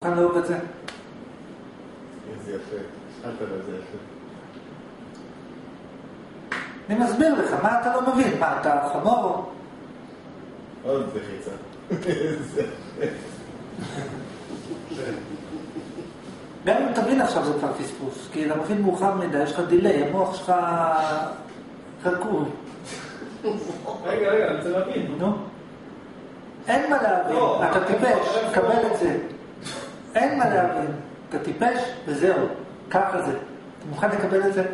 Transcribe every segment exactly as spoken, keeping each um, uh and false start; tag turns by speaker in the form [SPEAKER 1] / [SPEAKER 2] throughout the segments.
[SPEAKER 1] כאן לא אוהב את זה.
[SPEAKER 2] איזה יפה, שאלת על זה יפה.
[SPEAKER 1] אני מסביר לך, מה אתה לא מבין? מה, אתה חמור?
[SPEAKER 2] עוד זה חיצה.
[SPEAKER 1] גם אם תבין עכשיו זה כבר פספוס, כי אתה מבין מאוחר מדי, יש לך דילי, המוח שלך חלקול.
[SPEAKER 3] רגע, רגע, אני רוצה להבין.
[SPEAKER 1] נו? אין מה להבין, אתה טיפש, קבל את זה. אין מה להבין, אתה טיפש וזהו, ככה זה. אתה מוכן לקבל את זה?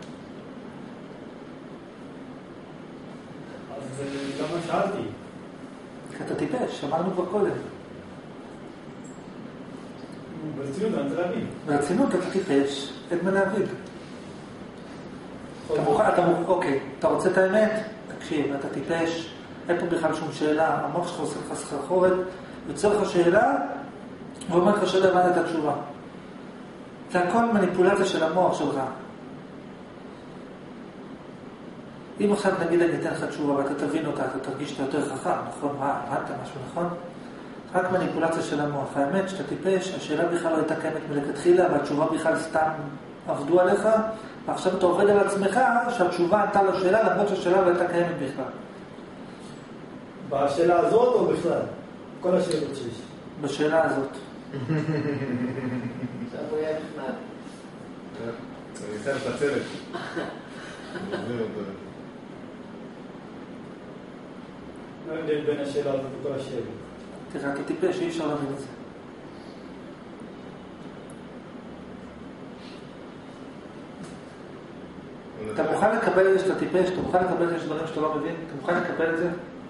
[SPEAKER 3] אז למה שאלתי?
[SPEAKER 1] כי אתה טיפש, אמרנו כבר קודם.
[SPEAKER 3] ברצינות, אני רוצה להבין.
[SPEAKER 1] ברצינות אתה טיפש, אין מה להבין. אתה מוכן, אתה מוכן, אוקיי, אתה רוצה את האמת? תקשיב, אתה טיפש, אין פה בכלל שום שאלה, המוח שלך עושה לך סחרחורת, יוצר לך שאלה, ואומר לך שלא הבנת את התשובה. זה הכל מניפולציה של המוח שלך. אם עכשיו נגיד אני אתן לך תשובה ואתה תבין אותה, אתה תרגיש שאתה יותר חכם, נכון? מה, הבנת משהו, נכון? רק מניפולציה של המוח. האמת שאתה טיפש, השאלה בכלל לא הייתה קיימת מלכתחילה, והתשובה בכלל סתם עבדו עליך, ועכשיו אתה עובד על עצמך שהתשובה ענתה לשאלה, למרות שהשאלה לא הייתה קיימת בכלל.
[SPEAKER 3] בשאלה הזאת או בכלל? כל השאלות שיש.
[SPEAKER 1] בשאלה הזאת.
[SPEAKER 4] עכשיו הוא יהיה בכלל.
[SPEAKER 2] אני אצא לפצלת.
[SPEAKER 3] מה ההבדל בין השאלה הזאת וכל השאלות?
[SPEAKER 1] תראה, אתה טיפש, אי אפשר להבין את זה. אתה מוכן לקבל את זה שאתה טיפש? אתה מוכן לקבל את זה שדברים שאתה לא מבין? אתה מוכן לקבל את זה?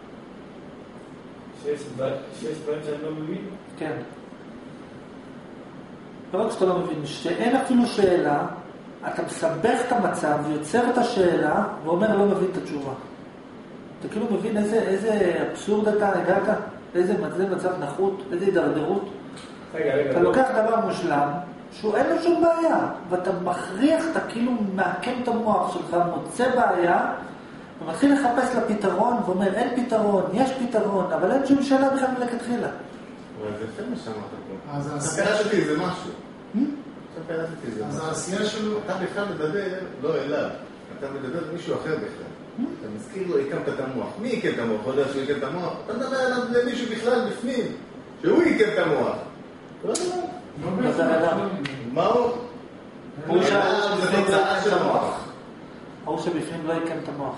[SPEAKER 3] שיש דברים שאני לא מבין?
[SPEAKER 1] כן. לא רק שאתה לא מבין, שאין אפילו שאלה, אתה מסבך את המצב, יוצר את השאלה, ואומר לא מבין את התשובה. אתה כאילו מבין איזה, איזה אבסורד אתה הגעת? איזה מצב נחות? איזה הידרדרות?
[SPEAKER 3] רגע, רגע.
[SPEAKER 1] אתה לוקח דבר מושלם, שהוא אין לו שום בעיה, ואתה מכריח, אתה כאילו מעקם את המוח שלך, מוצא בעיה, ומתחיל לחפש לפתרון, ואומר אין פתרון, יש פתרון, אבל אין שום שאלה בכלל מלכתחילה.
[SPEAKER 2] אבל זה יפה מה שאמרת פה.
[SPEAKER 5] אז
[SPEAKER 2] אתה
[SPEAKER 5] העשייה
[SPEAKER 2] קלטתי איזה משהו. עכשיו קלטתי איזה
[SPEAKER 5] אז
[SPEAKER 2] משהו.
[SPEAKER 5] העשייה שלו...
[SPEAKER 2] אתה בכלל מדבר לא אליו, אתה מדבר עם מישהו אחר בכלל. אתה מזכיר לו, הקמת את המוח. מי הקם את המוח? יודע שהוא הקם את המוח? אתה מדבר אליו למישהו בכלל בפנים, שהוא הקם את המוח. לא יודע. מה הוא?
[SPEAKER 1] הוא
[SPEAKER 2] זה תוצאה של המוח.
[SPEAKER 1] הוא שבפנים לא יקם את המוח.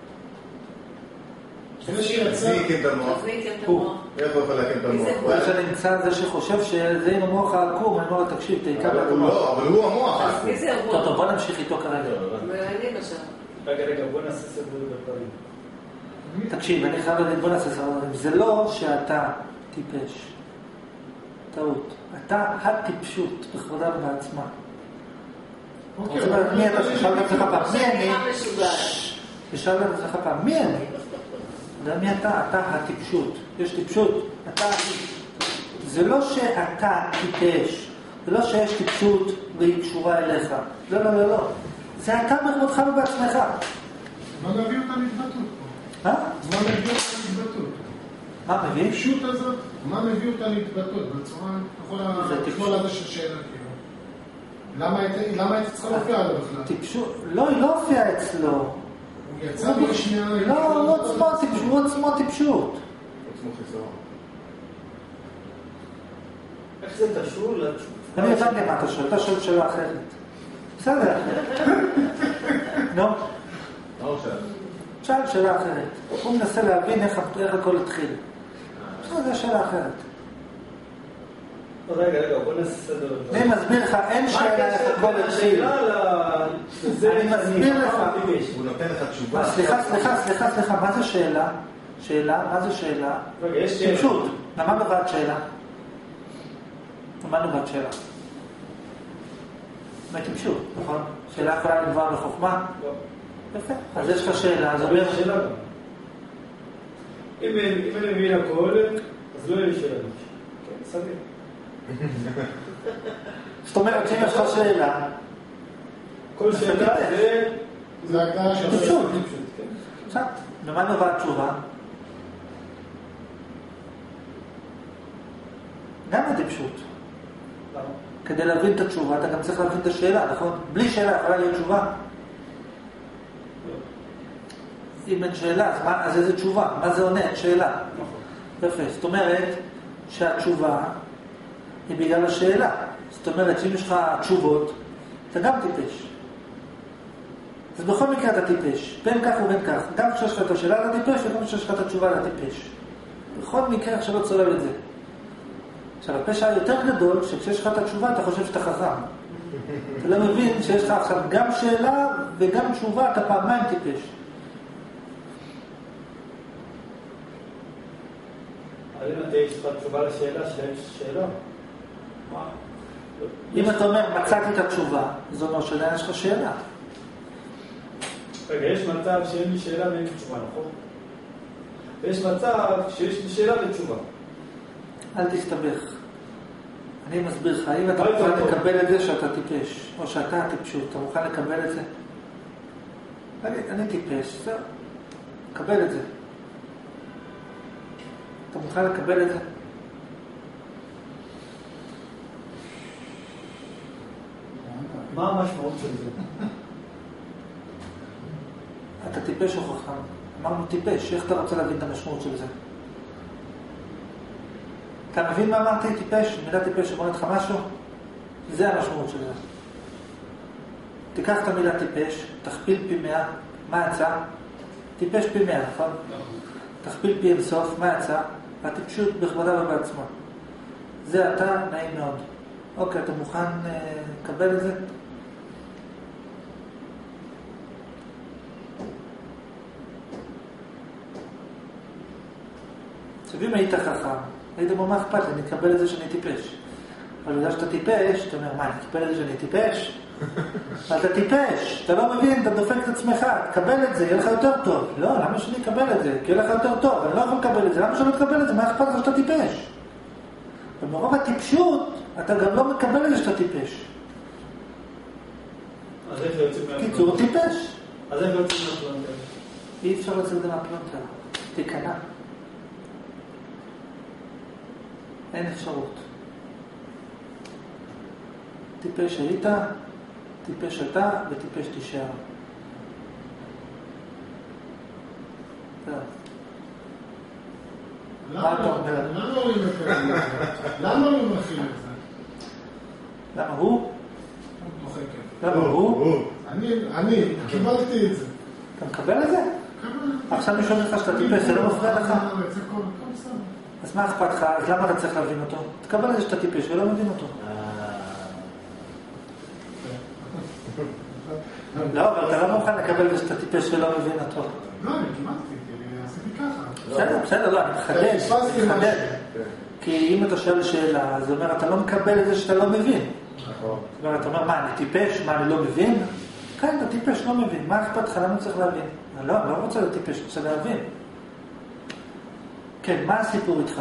[SPEAKER 5] זה שיצא...
[SPEAKER 2] מי הקם את המוח?
[SPEAKER 4] אז מי יקם את המוח?
[SPEAKER 2] איך הוא יכול להקם את המוח?
[SPEAKER 1] הוא שנמצא זה שחושב שזה עם המוח העקום, אני אומר לו תקשיב, תעיקם את המוח.
[SPEAKER 2] לא, אבל הוא המוח.
[SPEAKER 4] אז מי זה
[SPEAKER 1] טוב,
[SPEAKER 4] הרוח?
[SPEAKER 1] טוב, בוא נמשיך איתו כרגע.
[SPEAKER 4] מעניין עכשיו.
[SPEAKER 3] רגע, רגע, בוא נעשה סדר בפרים.
[SPEAKER 1] תקשיב, אני חייב להגיד, בוא נעשה סדר. זה לא שאתה טיפש. טעות. אתה הטיפשות בכבודה ובעצמה.
[SPEAKER 5] אוקיי,
[SPEAKER 1] זאת אומרת, מי אתה ששאל את עצמך פעם? מי אני?
[SPEAKER 4] משוגעת.
[SPEAKER 1] ששאל את עצמך פעם, מי אני? יודע מי אתה? אתה הטיפשות. יש טיפשות. אתה... זה לא שאתה טיפש. זה לא שיש טיפשות והיא קשורה אליך. לא, לא, לא, לא. זה אתה בכבודך ובעצמך.
[SPEAKER 5] מה מביא אותה להתבטאות פה?
[SPEAKER 1] אה?
[SPEAKER 5] מה מביא אותה להתבטאות?
[SPEAKER 1] מה מביא?
[SPEAKER 5] הפשוט הזאת, מה מביא אותה להתבטאות? בצורה, כל המכלול הזה של שאלה כאילו. למה היית צריכה להופיע עליו בכלל?
[SPEAKER 1] טיפשות? לא, היא לא הופיעה אצלו.
[SPEAKER 5] הוא יצא בשנייה...
[SPEAKER 1] לא, הוא עצמו טיפשות. הוא עצמו טיפשות.
[SPEAKER 2] עצמו חיסרון.
[SPEAKER 3] איך זה קשור לתשובה?
[SPEAKER 1] אני הבנתי מה אתה שואל, אתה שואל שאלה אחרת. בסדר. נו?
[SPEAKER 2] מה הוא שאל?
[SPEAKER 1] שאל שאלה אחרת. הוא מנסה להבין איך הכל התחיל. בסדר, זו שאלה אחרת.
[SPEAKER 3] רגע, רגע, בוא נעשה סדר.
[SPEAKER 1] אני מסביר לך, אין שאלה איך הכל התחיל. אני מסביר לך.
[SPEAKER 2] הוא נותן לך תשובה.
[SPEAKER 1] סליחה, סליחה, סליחה, סליחה, מה זה שאלה? שאלה? מה זה שאלה?
[SPEAKER 3] רגע, יש שאלה.
[SPEAKER 1] טיפשות. למה נובעת שאלה? למה נובעת שאלה? מה טיפשות, נכון? שאלה יכולה לגבר בחוכמה?
[SPEAKER 3] לא.
[SPEAKER 1] יפה. אז יש לך שאלה, אז אומר...
[SPEAKER 3] שאלה גם. אם אני מבין הכל, אז לא יהיה לי שאלה. כן, סביר.
[SPEAKER 1] זאת אומרת, שאם יש לך שאלה...
[SPEAKER 3] כל שאלה זה...
[SPEAKER 5] זה הגדרה של...
[SPEAKER 1] טיפשות. בסדר. ומה נובעת תשובה? גם הטיפשות.
[SPEAKER 3] למה?
[SPEAKER 1] כדי להבין את התשובה, אתה גם צריך להבין את השאלה, נכון? בלי שאלה יכולה להיות תשובה. אם אין שאלה, אז, מה, אז איזה תשובה? מה זה עונה? אין שאלה. יפה. זאת אומרת שהתשובה היא בגלל השאלה. זאת אומרת שאם יש לך תשובות, אתה גם טיפש. אז בכל מקרה אתה טיפש. בין כך ובין כך. גם כשיש לך את השאלה אתה טיפש, וגם כשיש לך את התשובה אתה טיפש. בכל מקרה עכשיו לא צולב את זה. עכשיו, הפשע היותר גדול, שכשיש לך את התשובה, אתה חושב שאתה חכם. אתה לא מבין שיש לך עכשיו גם שאלה וגם תשובה, אתה פעמיים טיפש.
[SPEAKER 3] אבל אם אתה יש לך תשובה לשאלה, שיש שאלה.
[SPEAKER 1] אם אתה אומר, מצאתי את התשובה, זאת אומרת שאלה יש לך שאלה.
[SPEAKER 3] רגע, יש מצב שאין לי שאלה ואין לי תשובה, נכון? ויש מצב שיש לי שאלה ותשובה.
[SPEAKER 1] אל תסתבך. אני מסביר לך, אם אתה מוכן לקבל את זה שאתה טיפש, או שאתה טיפשות, אתה מוכן לקבל את זה? אני, אני טיפש, זהו. קבל את זה. אתה מוכן לקבל את זה?
[SPEAKER 3] מה המשמעות של זה?
[SPEAKER 1] אתה טיפש או חכם? אמרנו טיפש, איך אתה רוצה להבין את המשמעות של זה? אתה מבין מה אמרתי? טיפש? מילה טיפש אומרת לך משהו? זה המשמעות של זה. תיקח את המילה טיפש, תכפיל פי מאה, מה יצא? טיפש פי מאה, נכון? תכפיל פי אינסוף, מה יצא? הטיפשות בכבודה ובעצמה. זה אתה, נעים מאוד. אוקיי, אתה מוכן אה, לקבל את זה? עכשיו אם היית חכם, היית אומר מה אכפת לי, אני אקבל את זה שאני טיפש. אבל בגלל שאתה טיפש, אתה אומר, מה, אני אקבל את זה שאני טיפש? אתה טיפש, אתה לא מבין, אתה דופק את עצמך, תקבל את זה, יהיה לך יותר טוב. לא, למה שאני אקבל את זה? כי יהיה לך יותר טוב, אני לא יכול לקבל את זה, למה שאני לא תקבל את זה? מה אכפת לך שאתה טיפש? ומרוב הטיפשות, אתה גם לא מקבל את זה שאתה טיפש.
[SPEAKER 3] אז איך יוצאים מהפלונטר?
[SPEAKER 1] קיצור, הוא טיפש.
[SPEAKER 3] אז איך יוצאים מהפלונטר?
[SPEAKER 1] אי אפשר לצאת את זה מהפלונטר. תיכנע. אין אפשרות. טיפש היית, טיפש אתה וטיפש תישאר. מה אתה אומר?
[SPEAKER 5] למה הוא מכיל את זה? למה הוא מכיל את זה?
[SPEAKER 1] למה הוא?
[SPEAKER 5] הוא דוחק את
[SPEAKER 1] למה הוא?
[SPEAKER 5] זה. אני, קיבלתי את זה.
[SPEAKER 1] אתה מקבל את זה? עכשיו מישהו אומר לך שאתה טיפש, זה לא מפריע לך?
[SPEAKER 5] זה כל בסדר.
[SPEAKER 1] אז מה אכפת לך? אז למה אתה צריך להבין אותו? תקבל את זה שאתה טיפש ולא מבין אותו. לא, אבל אתה לא מוכן לקבל את זה שאתה טיפש ולא מבין אותו.
[SPEAKER 5] לא, אני קיבלתי, עשיתי ככה.
[SPEAKER 1] בסדר, בסדר, לא, אני מחדד, מחדד. כי אם אתה שואל שאלה, אז אומר, אתה לא מקבל את זה שאתה לא מבין.
[SPEAKER 2] נכון.
[SPEAKER 1] זאת אומרת, אתה אומר, מה, אני טיפש? מה, אני לא מבין? כן, אתה טיפש, לא מבין. מה אכפת לך? למה צריך להבין? לא, אני לא רוצה לטיפש, אני רוצה להבין. כן, מה הסיפור איתך?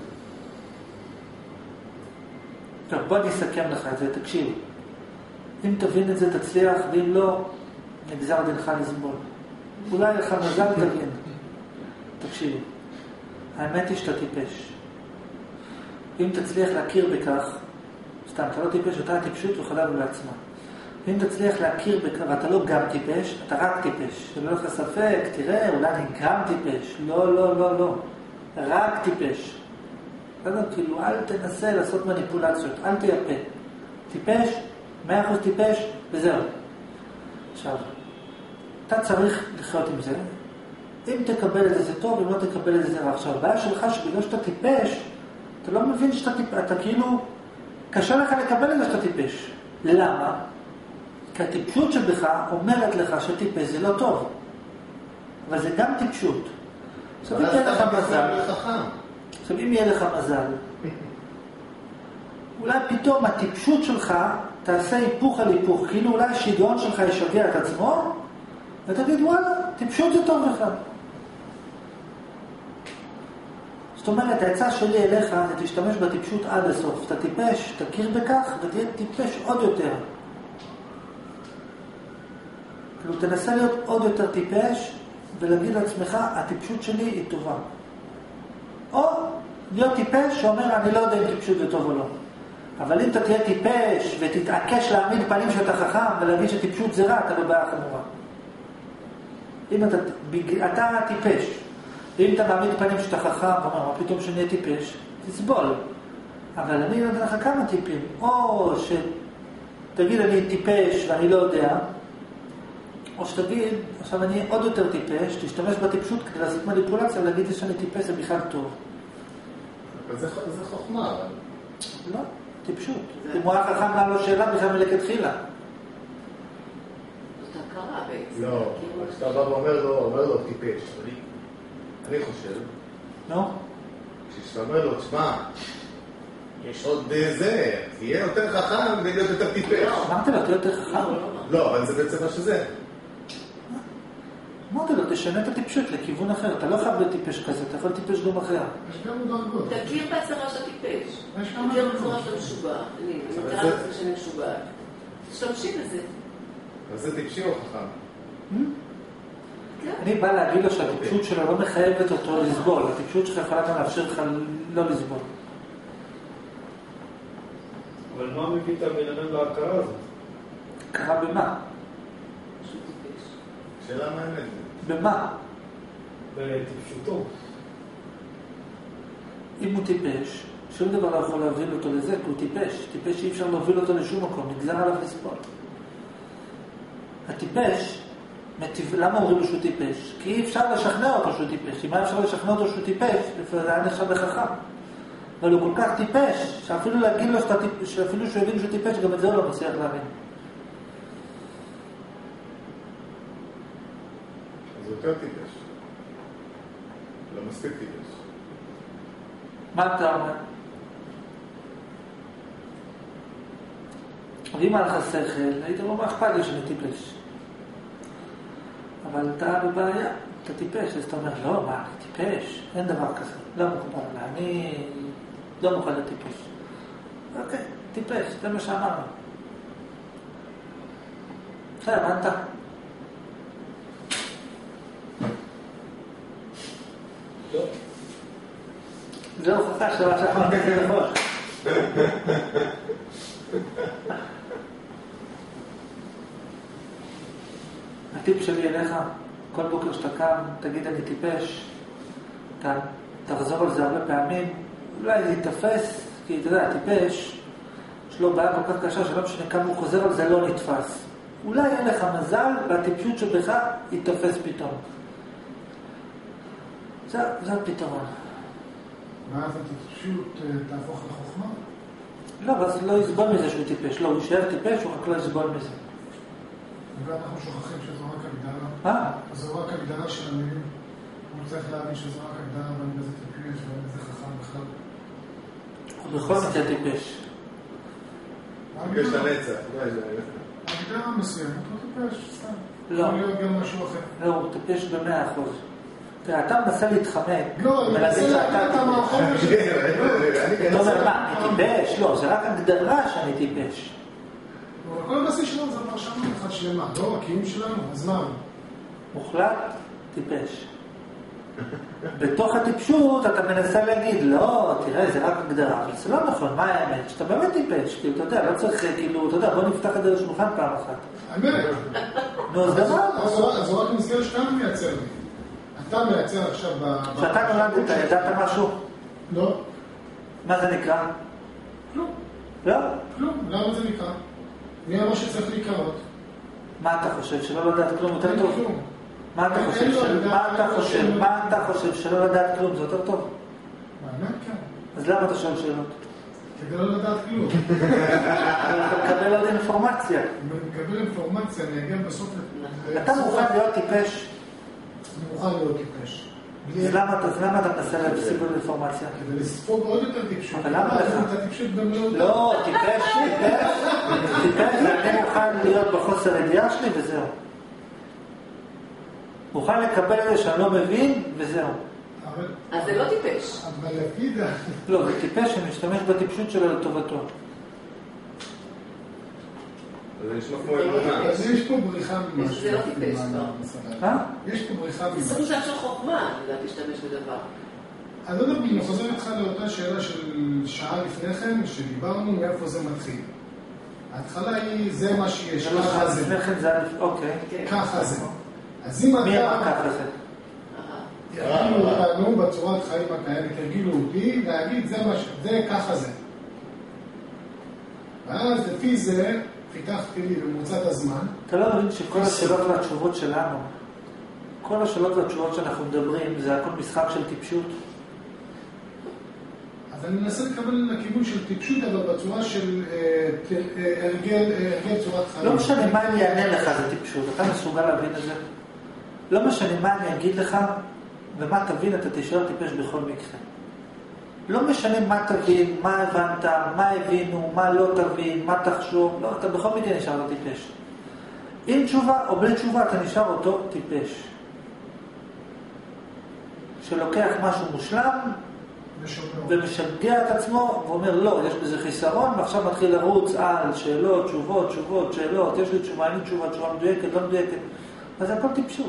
[SPEAKER 1] טוב, בוא אני אסכם לך את זה, תקשיב. אם תבין את זה, תצליח, ואם לא, נגזר דינך לסבול. אולי לך מזל תבין. תקשיב, האמת היא שאתה טיפש. אם תצליח להכיר בכך, סתם, אתה לא טיפש, אתה טיפשות וחדה בעצמה. אם תצליח להכיר בכך, ואתה לא גם טיפש, אתה רק טיפש. שלא לך ספק, תראה, אולי אני גם טיפש. לא, לא, לא, לא. רק טיפש. כאילו, אל תנסה לעשות מניפולציות, אל תייפה. טיפש, מאה אחוז טיפש, וזהו. עכשיו, אתה צריך לחיות עם זה. אם תקבל את זה, זה טוב, אם לא תקבל את זה, זה רע. עכשיו, הבעיה שלך שבגלל שאתה טיפש, אתה לא מבין שאתה טיפש, אתה כאילו, קשה לך לקבל את זה שאתה טיפש. למה? כי הטיפשות שבך אומרת לך שטיפש זה לא טוב. אבל זה גם טיפשות. עכשיו, אם יהיה לך מזל, עכשיו, אם יהיה לך מזל, אולי פתאום הטיפשות שלך תעשה היפוך על היפוך, כאילו אולי השיגעון שלך ישגע את עצמו, ותגיד, וואלה, טיפשות זה טוב לך. זאת אומרת, העצה שלי אליך זה תשתמש בטיפשות עד הסוף. אתה טיפש, תכיר בכך, ותהיה טיפש עוד יותר. כאילו, תנסה להיות עוד יותר טיפש, ולהגיד לעצמך, הטיפשות שלי היא טובה. או להיות טיפש שאומר, אני לא יודע אם טיפשות זה טוב או לא. אבל אם אתה תהיה טיפש ותתעקש להעמיד פנים שאתה חכם ולהגיד שטיפשות זה רע, אתה בבעיה חמורה. אם אתה, אתה טיפש, אם אתה מעמיד פנים שאתה חכם, אומר, מה פתאום שנהיה טיפש? תסבול. אבל אני נותן לך כמה טיפים. או שתגיד אני טיפש ואני לא יודע, או שתגיד, עכשיו אני עוד יותר טיפש, תשתמש בטיפשות כדי לעשות מניפולציה ולהגיד שאני טיפש זה בכלל טוב.
[SPEAKER 2] אבל זה, זה חוכמה, אבל...
[SPEAKER 1] לא, טיפשות. אם הוא היה חכם מה לו שאלה בכלל מלכתחילה.
[SPEAKER 4] זאת הכרה בעצם.
[SPEAKER 2] לא, כשאתה בא ואומר לו, אומר לו טיפש, אני, אני חושב,
[SPEAKER 1] נו?
[SPEAKER 2] כשאתה אומר לו, תשמע, יש עוד זה, תהיה יותר חכם כדי להיות יותר טיפש.
[SPEAKER 1] אמרתי לו, תהיה יותר חכם.
[SPEAKER 2] לא, אבל זה בעצם מה שזה.
[SPEAKER 1] אמרתי לו, תשנה את הטיפשות לכיוון אחר. אתה לא חייב להיות טיפש כזה, אתה יכול טיפש גם אחר.
[SPEAKER 5] יש גם דרגות.
[SPEAKER 4] תכיר בהצהרה שאתה טיפש.
[SPEAKER 5] יש גם
[SPEAKER 4] תכיר
[SPEAKER 5] דרגות.
[SPEAKER 4] בצורה שאתה משוגע. אני
[SPEAKER 2] אבל
[SPEAKER 4] מכירה
[SPEAKER 2] זה-
[SPEAKER 4] את זה שאני משוגעת. תשתמשי בזה.
[SPEAKER 2] אז זה טיפשי או חכם?
[SPEAKER 4] כן.
[SPEAKER 1] אני בא להגיד לו שהטיפשות שלו לא מחייבת אותו לסבול. הטיפשות שלך יכולה גם לאפשר לך לא לסבול.
[SPEAKER 3] אבל מה מביא את הבן אדם להכרה הזאת?
[SPEAKER 1] קרה במה?
[SPEAKER 4] פשוט טיפש.
[SPEAKER 2] שאלה מעניינת.
[SPEAKER 1] במה?
[SPEAKER 3] בטיפשותו.
[SPEAKER 1] אם הוא טיפש, שום דבר לא יכול להוביל אותו לזה, כי הוא טיפש. טיפש שאי אפשר להוביל אותו לשום מקום, נגזר עליו לסבול. הטיפש, מטיב... למה אומרים לו שהוא טיפש? כי אי אפשר לשכנע אותו שהוא טיפש. אם היה אפשר לשכנע אותו שהוא טיפש, לפעמים זה היה נחשב לחכם. אבל הוא כל כך טיפש, שאפילו להגיד לו שאתה טיפש, שאפילו שהוא הבין שהוא טיפש, גם את זה הוא לא מצליח להבין.
[SPEAKER 2] אז הוא יותר טיפש. לא מספיק טיפש.
[SPEAKER 1] מה אתה אומר? ואם היה לך שכל, היית אומר, מה אכפת לי שאני טיפש? אבל אתה בבעיה, אתה טיפש, אז אתה אומר, לא, מה, אני טיפש? אין דבר כזה, לא מקובל עליי, אני לא מוכן להיות טיפש. אוקיי, טיפש, זה מה שאמרנו. בסדר, הבנת?
[SPEAKER 3] לא.
[SPEAKER 1] זה הוכחה שמה שאמרתי זה נכון. הטיפ שלי אליך, כל בוקר שאתה קם, תגיד אני טיפש, אתה תחזור על זה הרבה פעמים, אולי זה יתפס, כי אתה יודע, טיפש, יש לו בעיה כל כך קשה, שלא משנה כמה הוא חוזר על זה לא נתפס. אולי אין לך מזל, והטיפשות שבך יתפס פתאום. זה, זה הפתרון.
[SPEAKER 5] ואז הטיפשות תהפוך לחוכמה?
[SPEAKER 1] לא, אז לא יסבול מזה שהוא טיפש. לא, הוא יישאר טיפש, הוא רק לא יסבול מזה.
[SPEAKER 5] ואנחנו שוכחים שזו רק הגדרה.
[SPEAKER 1] אה?
[SPEAKER 5] אז זו רק הגדרה של המילים. הוא צריך להבין שזו רק הגדרה, ואני בזה טיפש, ואני בזה חכם בכלל.
[SPEAKER 1] הוא בכל מקרה טיפש.
[SPEAKER 2] טיפש לנצח. לא, זה...
[SPEAKER 5] הגדרה מסוימת, הוא טיפש, סתם.
[SPEAKER 1] לא.
[SPEAKER 5] יכול להיות גם משהו אחר.
[SPEAKER 1] לא, הוא טיפש במאה אחוז. תראה, אתה מנסה להתחמק.
[SPEAKER 5] לא, אני מנסה להגיד את המערכות שלי.
[SPEAKER 1] אתה אומר, מה, אני טיפש? לא, זה רק הגדרה שאני טיפש.
[SPEAKER 5] אבל כל הבסיס שלנו זה פרשנות אחת שלמה, לא הקיום שלנו, אז מה?
[SPEAKER 1] מוחלט, טיפש. בתוך הטיפשות אתה מנסה להגיד, לא, תראה, זה רק הגדרה. אבל זה לא נכון, מה האמת? שאתה באמת טיפש, כאילו, אתה יודע, לא צריך, כאילו, אתה יודע, בוא נפתח את זה לשולחן פעם אחת.
[SPEAKER 5] האמת.
[SPEAKER 1] נו, אז גמרנו.
[SPEAKER 5] אז הוא רק מסגר שאתה מייצר לי. אתה מייצר עכשיו ב...
[SPEAKER 1] כשאתה נולדת, ידעת משהו?
[SPEAKER 5] לא.
[SPEAKER 1] מה זה נקרא?
[SPEAKER 5] כלום.
[SPEAKER 1] לא?
[SPEAKER 5] כלום. למה זה נקרא? מי אמר שצריך להיקרות?
[SPEAKER 1] מה אתה חושב? שלא לדעת כלום יותר
[SPEAKER 5] אין
[SPEAKER 1] טוב?
[SPEAKER 5] כלום.
[SPEAKER 1] מה אתה
[SPEAKER 5] אין
[SPEAKER 1] חושב?
[SPEAKER 5] לו
[SPEAKER 1] של-
[SPEAKER 5] לדעת
[SPEAKER 1] מה אתה
[SPEAKER 5] כלום.
[SPEAKER 1] חושב? מה אתה חושב? שלא לדעת כלום זה יותר טוב?
[SPEAKER 5] באמת כן.
[SPEAKER 1] אז למה אתה שואל שאלות?
[SPEAKER 5] כדי לא לדעת כלום.
[SPEAKER 1] אתה מקבל עוד אינפורמציה.
[SPEAKER 5] אם אני מקבל אינפורמציה, אני אגיע בסוף... ל-
[SPEAKER 1] אתה מוכן להיות טיפש?
[SPEAKER 5] אני מוכן להיות טיפש.
[SPEAKER 1] אז למה אתה- אז למה אתה מנסה להפסיק עוד אינפורמציה?
[SPEAKER 5] כדי לספוג עוד יותר טיפשות.
[SPEAKER 1] אבל למה לך?
[SPEAKER 5] את הטיפשות במלוא...
[SPEAKER 1] לא, טיפש, טיפש, טיפש, אני מוכן להיות בחוסר ידיעה שלי וזהו. מוכן לקבל את זה שאני לא מבין וזהו.
[SPEAKER 5] אבל...
[SPEAKER 4] אז זה לא טיפש.
[SPEAKER 5] אבל להגיד...
[SPEAKER 1] לא, זה טיפש שמשתמש בטיפשות שלו לטובתו.
[SPEAKER 2] זה נשמע כמו אמונה.
[SPEAKER 5] אז יש פה בריחה ממשהו.
[SPEAKER 4] זה לא טיפש, לא.
[SPEAKER 1] אה?
[SPEAKER 5] יש פה בריחה
[SPEAKER 4] זה סוג
[SPEAKER 5] ממשהו.
[SPEAKER 4] של חוכמה, לדעת להשתמש בדבר.
[SPEAKER 5] אני לא יודע, אני חוזר איתך לאותה שאלה של שעה לפני כן, שדיברנו מאיפה זה מתחיל. ההתחלה היא, זה מה שיש, ככה זה.
[SPEAKER 1] לפני כן זה היה, אוקיי.
[SPEAKER 5] ככה זה. אז אם
[SPEAKER 1] מי
[SPEAKER 5] אתה...
[SPEAKER 1] אמר ככה זה?
[SPEAKER 5] ירגילו אותנו בצורת חיים הקיימת, ירגילו אותי להגיד, זה מה ש... זה ככה זה. ואז לפי זה, פיתחתי לי במוצאת הזמן.
[SPEAKER 1] אתה לא מבין שכל השאלות והתשובות שלנו, כל השאלות והתשובות שאנחנו מדברים, זה הכל משחק של טיפשות?
[SPEAKER 5] אז אני מנסה לקבל לכיוון של טיפשות, אבל בצורה של הרגל, הרגל צורת חיים.
[SPEAKER 1] לא משנה מה אני אענה לך, זה טיפשות. אתה מסוגל להבין את זה? לא משנה מה אני אגיד לך, ומה תבין, אתה תישאר טיפש בכל מקרה. לא משנה מה תבין, מה הבנת, מה הבינו, מה לא תבין, מה תחשוב, לא, אתה בכל מקרה נשאר לא טיפש. עם תשובה או בלי תשובה, אתה נשאר אותו טיפש. שלוקח משהו מושלם, ומשגע את עצמו, ואומר לא, יש בזה חיסרון, ועכשיו מתחיל לרוץ על שאלות, תשובות, תשובות, שאלות, יש לי תשובה, אין לי תשובה, תשובה מדויקת, לא מדויקת. אז זה הכל טיפשות.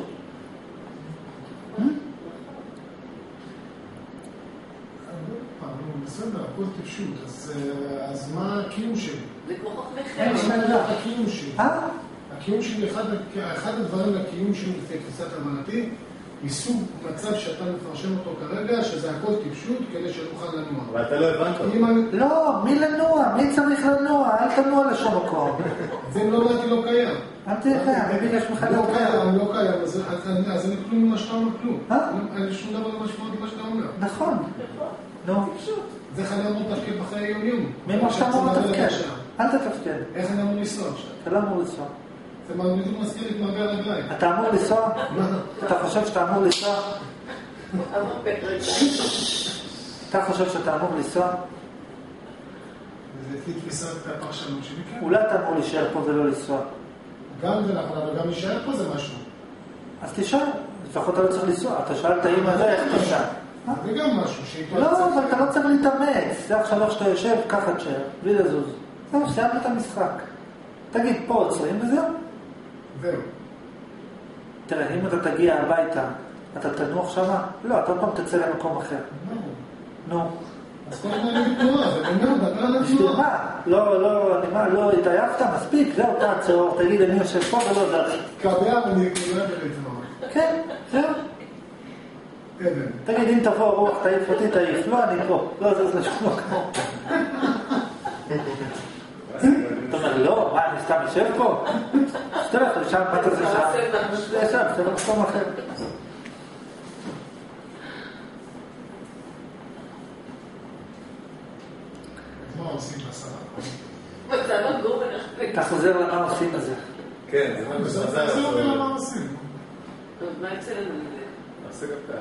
[SPEAKER 5] בסדר, הכל טיפשות, אז מה הקיום שלי?
[SPEAKER 4] זה כמו חוכמכם.
[SPEAKER 1] אין שאלה.
[SPEAKER 5] הקיום שלי.
[SPEAKER 1] אה?
[SPEAKER 5] הקיום שלי, אחד הדברים לקיום שלי לפי תפיסת הבנתי, מסוג מצב שאתה מפרשם אותו כרגע, שזה הכל טיפשות כדי שנוכל לנוע.
[SPEAKER 2] אבל אתה לא הבנת.
[SPEAKER 1] לא, מי לנוע? מי צריך לנוע? אל תנוע לשום מקום.
[SPEAKER 5] זה אם לא באתי לא קיים.
[SPEAKER 1] אל תהיה קיים, מי ביקש ממך לא קיים?
[SPEAKER 5] אני לא קיים, אז אני כלום ממה שאתה אומר כלום.
[SPEAKER 1] אה?
[SPEAKER 5] אין שום דבר משמעות למה שאתה אומר.
[SPEAKER 1] נכון. נו.
[SPEAKER 5] זה איך אני אמור לתפקד בחיי היום-יום.
[SPEAKER 1] מי מה שאתה אמור לתפקד? אל תתפקד.
[SPEAKER 5] איך אני אמור לנסוע עכשיו?
[SPEAKER 1] אתה לא אמור לנסוע.
[SPEAKER 5] זה בדיוק מזכיר לי את מעגל הרגליים.
[SPEAKER 1] אתה אמור לנסוע? אתה חושב שאתה אמור לנסוע? אתה חושב שאתה אמור לנסוע?
[SPEAKER 5] זה לפי תפיסת הפרשנות שלי, כן.
[SPEAKER 1] אולי אתה אמור להישאר פה ולא לנסוע.
[SPEAKER 5] גם זה נכון, אבל גם להישאר פה זה משהו.
[SPEAKER 1] אז תשאר. לפחות אתה לא צריך לנסוע. אתה שאלת אמא זה, איך תשאר?
[SPEAKER 5] זה גם משהו שאיתו...
[SPEAKER 1] לא, אבל אתה לא צריך להתאמץ. זה עכשיו איך שאתה יושב, ככה תשאר, בלי לזוז. זהו, סיימת את המשחק. תגיד, פה עוצרים וזהו.
[SPEAKER 5] זהו.
[SPEAKER 1] תראה, אם אתה תגיע הביתה, אתה תנוח שמה? לא, אתה עוד פעם תצא למקום אחר. נו.
[SPEAKER 5] אז כל הזמן אני בתנועה, זה באמת, אתה על
[SPEAKER 1] בשביל
[SPEAKER 5] התנועה.
[SPEAKER 1] מה? לא, לא, אני מה, לא התעייפת? מספיק, זהו, תעצור, תגיד, אני יושב פה ולא דרך.
[SPEAKER 5] קבע ואני קורא ולתנועה.
[SPEAKER 1] כן, זהו.
[SPEAKER 5] אבן.
[SPEAKER 1] תגיד, אם תבוא רוח, תעיף אותי, תעיף. לא, אני פה. לא, זה זה לשום מקום. אתה אומר, לא, מה, אני סתם יושב פה? שתלך, לשם, מה אתה זה שם? זה שם, זה לא מקום אחר.
[SPEAKER 5] מה עושים בסדר?
[SPEAKER 4] מצב הגור ונחפק.
[SPEAKER 1] אתה חוזר למה עושים את זה.
[SPEAKER 2] כן, זה מה
[SPEAKER 5] זה
[SPEAKER 2] שחזר
[SPEAKER 5] זה אומר
[SPEAKER 2] לעצור.
[SPEAKER 5] מה עושים.
[SPEAKER 4] מה יצא לנו מזה?
[SPEAKER 2] נעשה גם ככה.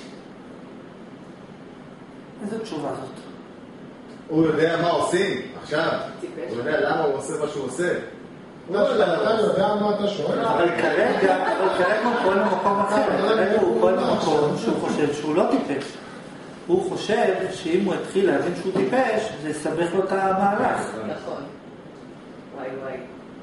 [SPEAKER 1] איזו תשובה זאת?
[SPEAKER 2] הוא יודע מה עושים עכשיו. הוא יודע למה הוא עושה מה שהוא עושה. הוא לא יודע למה
[SPEAKER 5] אתה
[SPEAKER 2] הוא עושה.
[SPEAKER 5] יודע מה אתה שואל?
[SPEAKER 1] אבל כרגע, אבל כרגע הוא פועל במקום אחר. כרגע הוא פועל במקום שהוא חושב שהוא לא טיפש. הוא חושב שאם הוא התחיל להבין שהוא טיפש, זה יסבך לו את המהלך.
[SPEAKER 4] נכון. וואי וואי.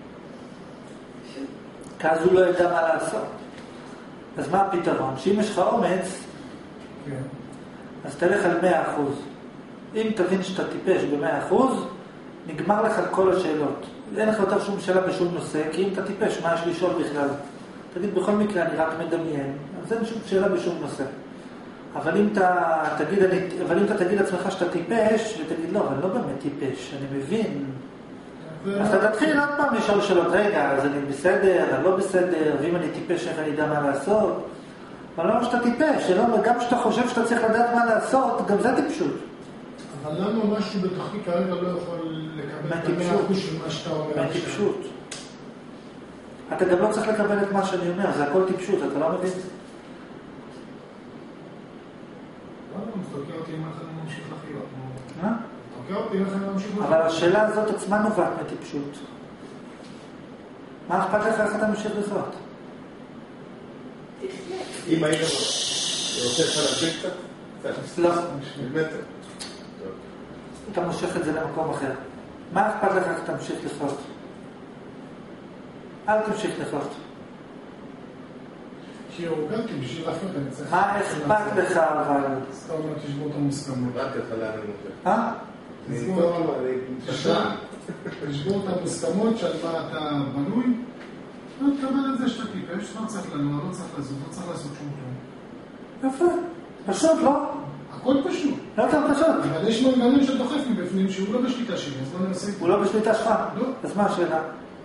[SPEAKER 1] כי אז הוא לא ידע מה לעשות. אז מה הפתרון? שאם יש לך אומץ,
[SPEAKER 5] כן.
[SPEAKER 1] אז תלך על מאה אחוז. אם תבין שאתה טיפש ב-מאה אחוז, נגמר לך כל השאלות. אין לך יותר שום שאלה בשום נושא, כי אם אתה טיפש, מה יש לשאול בכלל? תגיד, בכל מקרה אני רק מדמיין, אז אין שום שאלה בשום נושא. אבל אם אתה תגיד, אני, אבל אם אתה תגיד לעצמך שאתה טיפש, ותגיד, לא, אבל לא באמת טיפש, אני מבין. אז אתה תתחיל עוד פעם לשאול שאלות, רגע, אז אני בסדר, אני לא בסדר, ואם אני טיפש, איך אני יודע מה לעשות? אבל לא שאתה טיפש, גם כשאתה חושב שאתה צריך לדעת מה לעשות, גם זה טיפשות.
[SPEAKER 5] אבל למה משהו בתוכי כרגע לא יכול לקבל את המאה אחוז של מה שאתה אומר?
[SPEAKER 1] מהטיפשות. אתה גם לא צריך לקבל את מה שאני אומר, זה הכל טיפשות, אתה לא מבין?
[SPEAKER 5] לא, לא, תוקע אותי אם אני ממשיך לחיות.
[SPEAKER 1] מה?
[SPEAKER 5] תוקע אותי אם אני ממשיך לחיות.
[SPEAKER 1] אבל השאלה הזאת עצמה נובעת מטיפשות. מה אכפת לך איך אתה ממשיך לחיות?
[SPEAKER 2] אם היית רוצה לך להמשיך קצת? קצת.
[SPEAKER 1] לא.
[SPEAKER 2] באמת.
[SPEAKER 1] אתה מושך את זה למקום אחר. מה אכפת לך איך אתה תמשיך לחיות? אל תמשיך לחיות.
[SPEAKER 5] כי הורגלתי בשביל לחיות, אני צריך...
[SPEAKER 1] מה אכפת לך אבל?
[SPEAKER 5] אז אתה אומר, תשבור את המוסכמות.
[SPEAKER 2] הבנתי אותך לאן אני מוכר.
[SPEAKER 1] אה?
[SPEAKER 5] תשבור את המוסכמות שעל מה אתה בנוי, לא תקבל את זה שאתה טיפש, לא צריך לנוע, לא צריך לזוז, לא צריך לעשות שום כלום.
[SPEAKER 1] יפה. פשוט, לא?
[SPEAKER 5] הכל פשוט.
[SPEAKER 1] לא יותר פשוט.
[SPEAKER 5] אבל יש מנגנון שדוחף מבפנים שהוא לא בשליטה שלי, אז בוא ננסה...
[SPEAKER 1] הוא לא בשליטה שלך?
[SPEAKER 5] לא.
[SPEAKER 1] אז מה השאלה?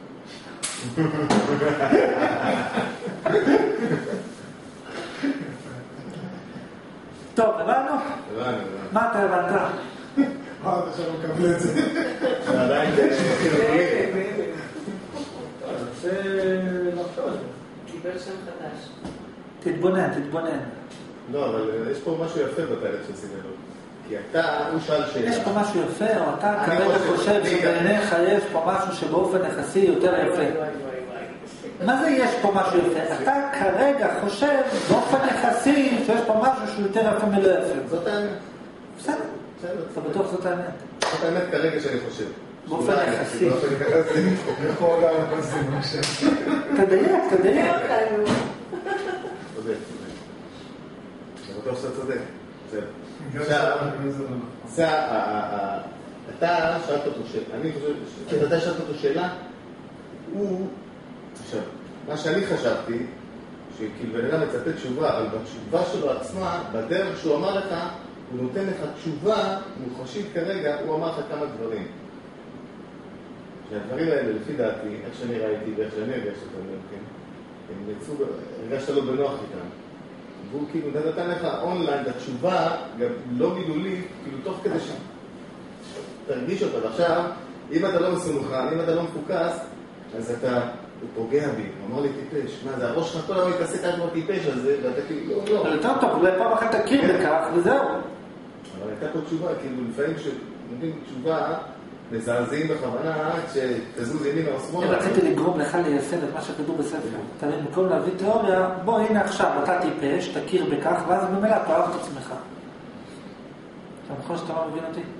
[SPEAKER 1] טוב, הבנו?
[SPEAKER 2] הבנו, הבנו.
[SPEAKER 1] מה אתה הבנת?
[SPEAKER 5] אה, אתה עכשיו מקבל את זה.
[SPEAKER 2] עדיין זה חינוכי.
[SPEAKER 3] אני רוצה לחשוב.
[SPEAKER 4] קיבל שם חדש.
[SPEAKER 1] תתבונן, תתבונן.
[SPEAKER 2] לא, אבל יש פה משהו יפה בתהליך של סימלו. כי אתה, הוא שאל שאלה.
[SPEAKER 1] יש פה משהו יפה, או אתה
[SPEAKER 2] אני
[SPEAKER 1] כרגע
[SPEAKER 2] חושב-
[SPEAKER 1] חושב
[SPEAKER 2] אני-
[SPEAKER 1] שבעיניך יש פה משהו שבאופן יחסי יותר
[SPEAKER 4] וואי,
[SPEAKER 1] יפה.
[SPEAKER 4] וואי, וואי, וואי.
[SPEAKER 1] מה זה יש פה משהו יפה? אתה כרגע חושב באופן יחסי שיש פה משהו שהוא יותר יפה מלא יפה.
[SPEAKER 2] זאת האמת.
[SPEAKER 1] בסדר,
[SPEAKER 2] בסדר.
[SPEAKER 1] אתה בטוח זאת האמת.
[SPEAKER 2] זאת האמת כרגע שאני חושב.
[SPEAKER 1] באופן
[SPEAKER 2] אולי,
[SPEAKER 1] יחסי.
[SPEAKER 2] באופן יחסי.
[SPEAKER 5] יכול גם לפסים, בבקשה.
[SPEAKER 1] תדייק, תדייק.
[SPEAKER 4] אותנו.
[SPEAKER 2] צודק, צודק. אני בטוח שאתה צודק. בסדר.
[SPEAKER 5] גם
[SPEAKER 2] עכשיו,
[SPEAKER 5] זה לא נכון.
[SPEAKER 2] זה ה- ה- ה- אתה שאלת אותו שאלה, אני חושב, ש- אתה שאלת אותו שאלה, הוא, עכשיו, מה שאני חשבתי, שכאילו בן אדם מצפה תשובה, אבל בתשובה שלו עצמה, בדרך שהוא אמר לך, הוא נותן לך תשובה מוחשית כרגע, הוא אמר לך כמה דברים. שהדברים האלה, לפי דעתי, איך שאני ראיתי ואיך שאני הרגשת אותם, כן? הם יצאו, הרגשת לא בנוח איתם. והוא כאילו נתן לך אונליין את התשובה, גם לא מילולית, כאילו תוך כדי שתרגיש אותה. ועכשיו, אם אתה לא מסונכרן, אם אתה לא מפוקס, אז אתה, הוא פוגע בי, הוא אמר לי טיפש. מה זה, הראש שלך כל היום מתעסק רק בטיפש הזה, ואתה כאילו, לא, לא.
[SPEAKER 1] אבל יותר טוב, אולי פעם אחת תכיר בכך וזהו.
[SPEAKER 2] אבל הייתה פה תשובה, כאילו לפעמים כשנותנים תשובה, מזעזעים בכוונה, שתזוז ימינה או
[SPEAKER 1] אני
[SPEAKER 2] שמאלה.
[SPEAKER 1] רציתי לגרום לך ליישם את מה שכתוב בספר. אתה מבין, במקום להביא תיאוריה, בוא הנה עכשיו, אתה טיפש, תכיר בכך, ואז במילא תאהב את עצמך. אתה נכון שאתה לא מבין אותי?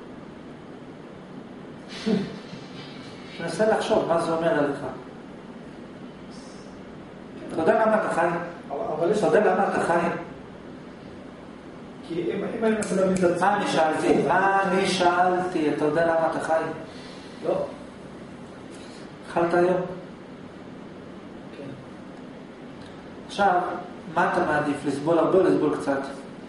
[SPEAKER 1] תנסה לחשוב מה זה אומר עליך. אתה יודע למה אתה חי?
[SPEAKER 3] אבל יש...
[SPEAKER 1] אתה יודע למה אתה חי?
[SPEAKER 3] כי אם אם אני מנסה להבין את עצמי...
[SPEAKER 1] מה אני שאלתי? מה אני שאלתי? אתה יודע למה אתה חי?
[SPEAKER 3] לא.
[SPEAKER 1] אכלת היום?
[SPEAKER 3] כן.
[SPEAKER 1] עכשיו, מה אתה מעדיף? לסבול הרבה או לסבול קצת?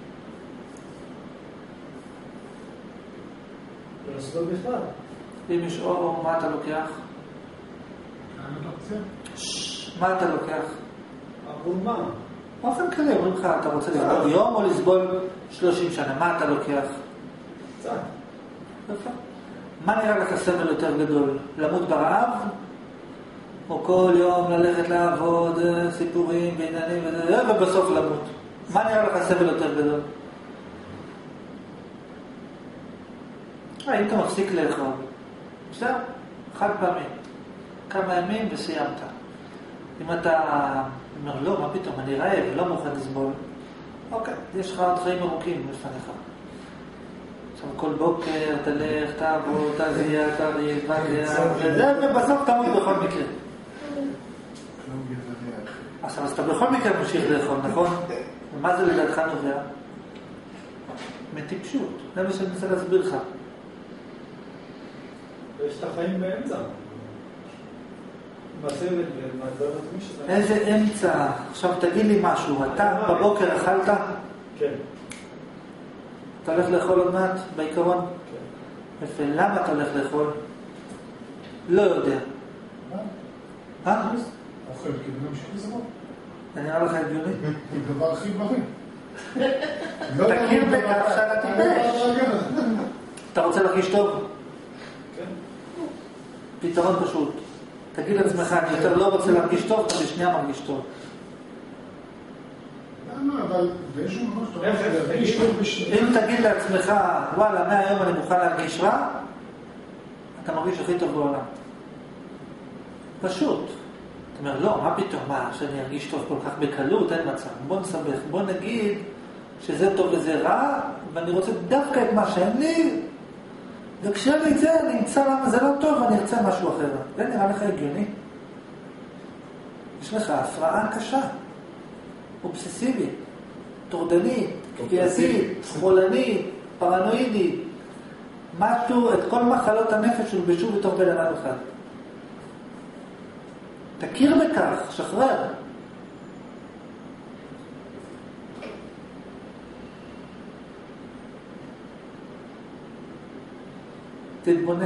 [SPEAKER 3] לא לסבול בכלל.
[SPEAKER 1] אם יש אור, מה אתה לוקח?
[SPEAKER 5] כאן אתה רוצה?
[SPEAKER 1] ששש, מה אתה לוקח?
[SPEAKER 3] עבור מה?
[SPEAKER 1] באופן כללי, אומרים לך, אתה רוצה לסבול יום או לסבול שלושים שנה? מה אתה לוקח?
[SPEAKER 3] קצת.
[SPEAKER 1] יפה. מה נראה לך סבל יותר גדול? למות ברעב? או כל יום ללכת לעבוד, סיפורים ועניינים וזה, ובסוף למות? מה נראה לך סבל יותר גדול? אם אתה מפסיק לאכול, בסדר, חד פעמים, כמה ימים וסיימת. אם אתה אומר, לא, מה פתאום, אני רעב, לא מוכן לסבול, אוקיי, יש לך עוד חיים ארוכים לפניך. עכשיו כל בוקר תלך, תעבוד, תזיע, תריב, תזיע, ובסוף תמות בכל מקרה. עכשיו, אז אתה בכל מקרה ממשיך לאכול, נכון? ומה זה לדעתך נובע? מטיפשות, זה מה שאני מנסה להסביר לך.
[SPEAKER 3] ויש את החיים באמצע. בסבל ומהדברים עצמי שזה...
[SPEAKER 1] איזה אמצע? עכשיו תגיד לי משהו, אתה בבוקר אכלת?
[SPEAKER 3] כן.
[SPEAKER 1] אתה הולך לאכול עוד מעט בעיקרון?
[SPEAKER 3] כן.
[SPEAKER 1] יפה, למה אתה הולך לאכול? לא יודע. אה?
[SPEAKER 5] אוכל, כי בן ממשיך לזרוק.
[SPEAKER 1] זה נראה לך הגיוני?
[SPEAKER 5] זה דבר הכי בריא.
[SPEAKER 1] תכיר בכך שאתה טיפש. אתה רוצה להרגיש טוב?
[SPEAKER 3] כן.
[SPEAKER 1] פתרון פשוט. תגיד לעצמך, אני יותר לא רוצה להרגיש טוב, אתה בשנייה מרגיש טוב.
[SPEAKER 5] למה? אבל באיזשהו מקום שאתה
[SPEAKER 3] איך, איך,
[SPEAKER 5] אומר, להרגיש
[SPEAKER 3] תגיד.
[SPEAKER 5] טוב בשנייה.
[SPEAKER 1] אם תגיד לעצמך, וואלה, מהיום אני מוכן להרגיש רע, אתה מרגיש הכי טוב בעולם. פשוט. אתה אומר, לא, מה פתאום, מה, שאני ארגיש טוב כל כך בקלות, אין מצב. בוא נסבך, בוא נגיד שזה טוב וזה רע, ואני רוצה דווקא את מה שאין לי, וכשאין לי את זה, אני אמצא למה זה לא טוב, ואני ארצה משהו אחר. זה נראה לך הגיוני? יש לך הפרעה קשה. אובססיבי, טורדני, כפייתי, שמאלני, פרנואידי. משהו, את כל מחלות הנפש הולבשו בתוך בן אדם אחד. תכיר בכך, שחרר. תתבונן.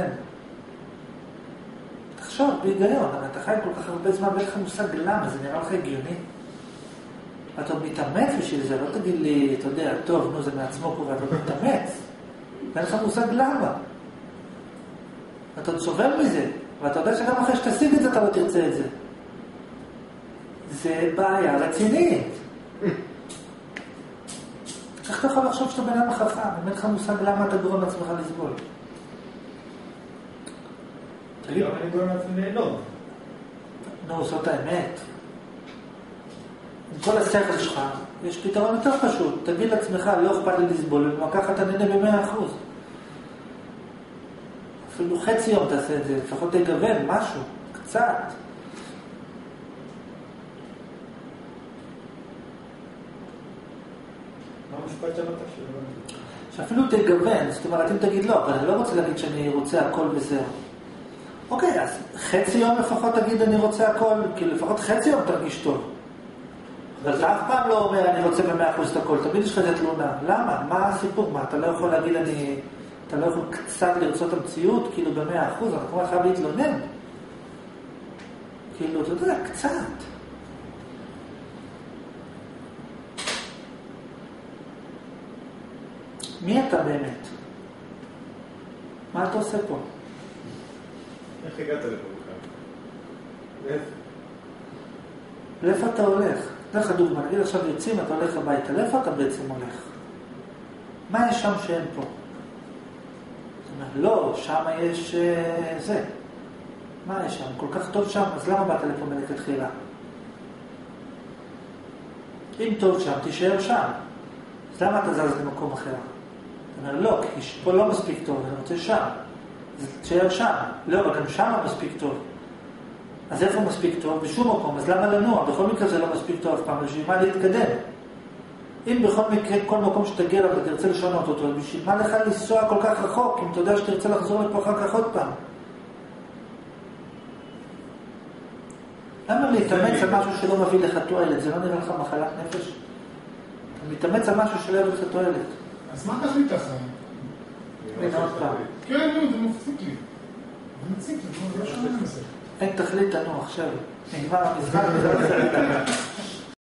[SPEAKER 1] תחשוב, בהיגיון, אבל אתה חי כל כך הרבה זמן, ואין לך מושג למה, זה נראה לך הגיוני. אתה עוד מתאמץ בשביל זה, לא תגיד לי, אתה יודע, טוב, נו, זה מעצמו פה, ואתה עוד מתאמץ. ואין לך מושג למה. אתה עוד סובל מזה, ואתה יודע שגם אחרי שתשיג את זה, אתה לא תרצה את זה. זה בעיה רצינית. איך אתה יכול לחשוב שאתה בן אדם חכם? אם אין לך מושג למה אתה גורם לעצמך לסבול?
[SPEAKER 3] תגיד, אני גורם לעצמי ליהנות.
[SPEAKER 1] נו, זאת האמת. עם כל השכל שלך, יש פתרון יותר פשוט. תגיד לעצמך, לא אכפת לי לסבול, ומכך אתה נהנה במאה אחוז. אפילו חצי יום תעשה את זה, לפחות תגוון משהו, קצת.
[SPEAKER 3] מה המשפט שאמרת שלא?
[SPEAKER 1] שאפילו תגוון, זאת אומרת, אם תגיד לא, אבל אני לא רוצה להגיד שאני רוצה הכל וזהו. אוקיי, אז חצי יום לפחות תגיד אני רוצה הכל, כי לפחות חצי יום תרגיש טוב. אבל אתה אף פעם לא אומר אני רוצה במאה אחוז את הכל, תמיד יש לך את תלונה. למה? מה הסיפור? מה, אתה לא יכול להגיד אני... אתה לא יכול קצת לרצות המציאות, כאילו במאה אחוז, אתה כבר חייב להתלונן. כאילו, אתה יודע, קצת. מי אתה באמת? מה אתה עושה פה?
[SPEAKER 2] איך הגעת לפה בכלל? איפה?
[SPEAKER 1] לאיפה אתה הולך? דרך הדוגמה, נגיד עכשיו יוצאים, אתה הולך הביתה, לאיפה אתה בעצם הולך? מה יש שם שאין פה? זאת אומרת, לא, שם יש uh, זה. מה יש שם? כל כך טוב שם, אז למה באת לפה מלכתחילה? אם טוב שם, תישאר שם. אז למה אתה זז למקום אחר? זאת אומרת, לא, כי פה לא מספיק טוב, אני רוצה שם. אז תישאר שם. לא, אבל גם שם מספיק טוב. אז איפה מספיק טוב? בשום מקום. אז למה לנוע? בכל מקרה זה לא מספיק טוב אף פעם. בשביל מה להתקדם? אם בכל מקרה, כל מקום שתגיע לו ותרצה לשנות אותו, בשביל מה לך לנסוע כל כך רחוק, אם אתה יודע שתרצה לחזור לפה אחר כך עוד פעם? למה להתאמץ על משהו שלא מביא לך תועלת? זה לא נראה לך מחלת נפש? אתה מתאמץ על משהו שלא יביא לך תועלת.
[SPEAKER 5] אז מה תחליט החיים?
[SPEAKER 1] הנה עוד פעם.
[SPEAKER 5] כן, לא, זה מפסיק לי. זה מפסיק לי, לא שומע את זה.
[SPEAKER 1] אין תכלית לנו עכשיו. נגמר המשחק וזה לא צריך לדעת.